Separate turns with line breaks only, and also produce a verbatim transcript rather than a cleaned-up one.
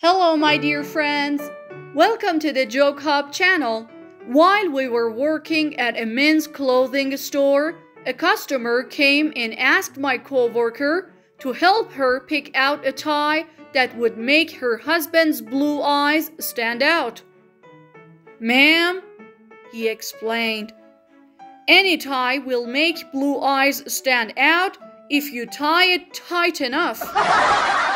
Hello, my dear friends. Welcome to the Joke Hub channel. While we were working at a men's clothing store, a customer came and asked my coworker to help her pick out a tie that would make her husband's blue eyes stand out. "Ma'am," he explained, "any tie will make blue eyes stand out if you tie it tight enough."